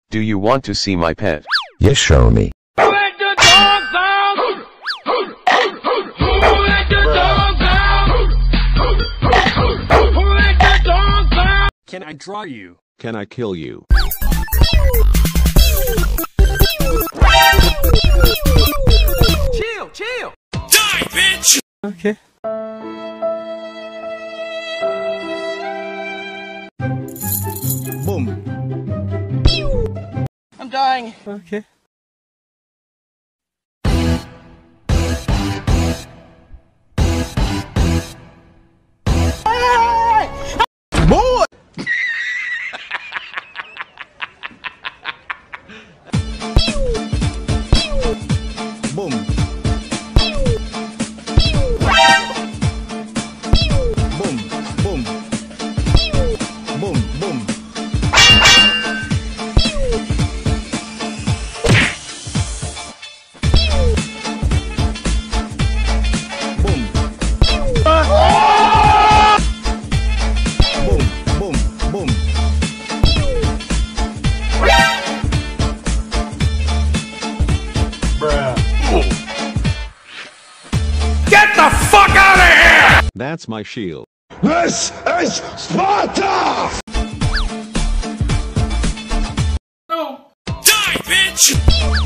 Do you want to see my pet? Yes, show me. Who let the dogs out? Who let the dogs out? Who let the dogs out? Can I draw you? Can I kill you? Chill, chill! Die, bitch! Okay. Boom. I'm dying. Okay. Boy! Boom. Boom, boom. Boom, boom. Boom. Boom, boom, boom. Get the fuck out of here! That's my shield. This is Sparta! Die, bitch!